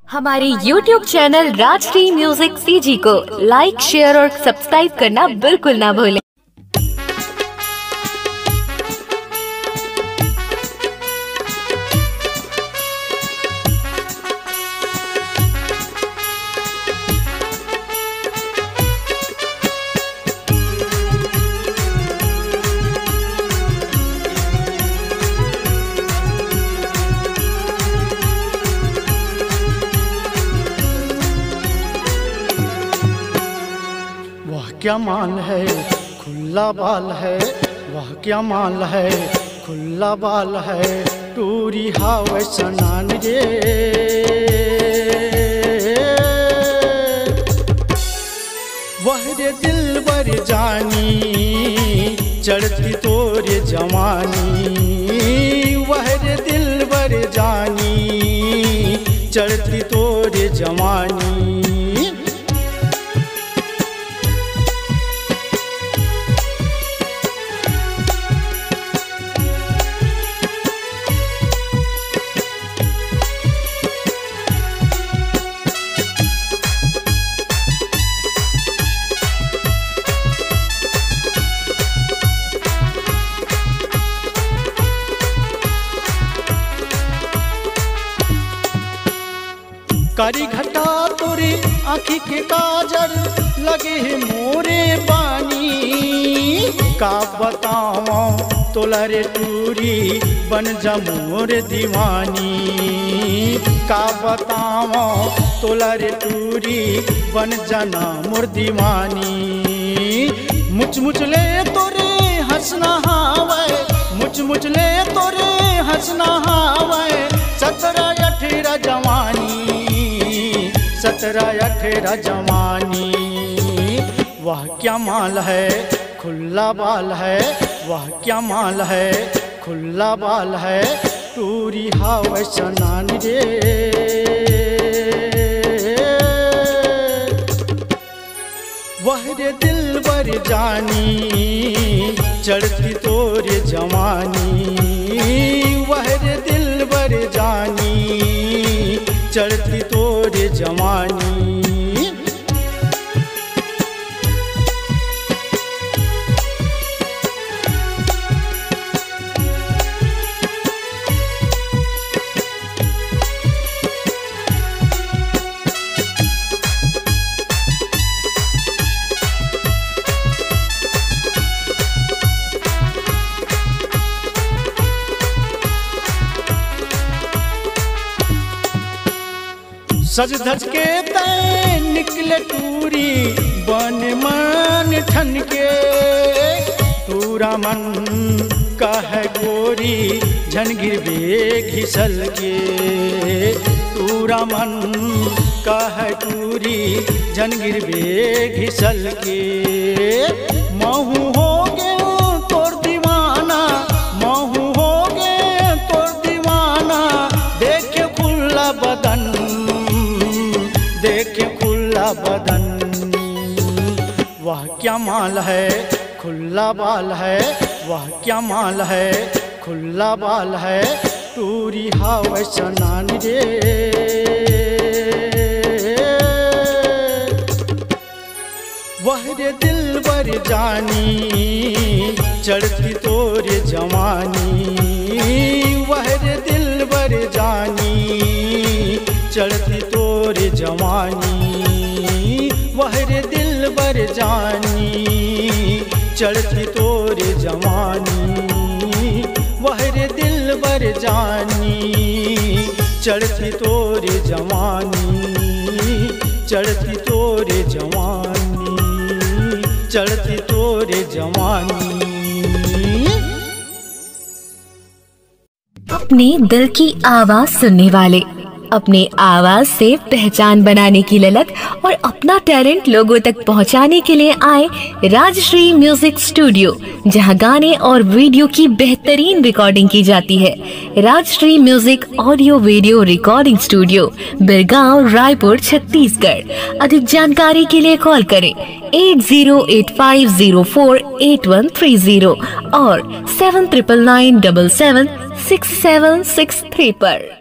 हमारे YouTube channel Rajshri music CG को लाइक, share और सब्सक्राइब करना बिल्कुल ना भूलें। क्या माल है खुला बाल है, वह क्या माल है खुला बाल है, टूरी हावे सनान रे। वह रे दिल बर जानी चढ़ती तोरे जवानी, वह रे दिल बर जानी चढ़ती तोरे जवानी। कारी घटा तोरे आँखी के काजर लगे है मोरे पानी, का बताओ तोला रे टूरी बन जा मोर दीवानी, का बताओ तोला रे टूरी बन जाना मोर दीवानी। मुच मुच ले तोरे हंसना हावे, मुच मुच ले तोरे हंसना हावे, 17-18 जवानी 17-18 जवानी। वह क्या माल है खुला बाल है, वह क्या माल है खुला बाल है, टूरी हावे सनान रे। वह रे दिल बर जानी चढ़ती तोरे जवानी, वह रे दिल बर जानी चढ़ती तोरे जवानी। सज धज के तय निकले टूरी बन मन ठन के, टूरा मन कह गोरी झन गिरबे घिसल के, टूरा मन कह टूरी झन गिरबे घिसल के। महू हो गे तोर दीवाना, महू हो गे तोर दीवाना, देखे खुला बदन देखे खुला बदन। वह क्या माल है खुला बाल है, वह क्या माल है खुला बाल है, टूरी हावे सनान रे। वह रे दिल बर जानी चढ़ती तोरे जवानी, वह रे दिल बर जानी चढ़ती तोरे जवानी, वह रे दिल बर जानी चढ़ती तोरे जवानी, वह रे दिल बर जानी चढ़ती तोरे जवानी, चढ़ती तोरे जवानी, चढ़ती तोरे जवानी। अपने दिल की आवाज सुनने वाले, अपने आवाज से पहचान बनाने की ललक और अपना टैलेंट लोगों तक पहुंचाने के लिए आए राजश्री म्यूजिक स्टूडियो, जहां गाने और वीडियो की बेहतरीन रिकॉर्डिंग की जाती है। Rajshri music audio video recording studio, Birgaon, Raipur, Chhattisgarh. अधिक जानकारी के लिए कॉल करें 8085048130 और 7999776763 पर।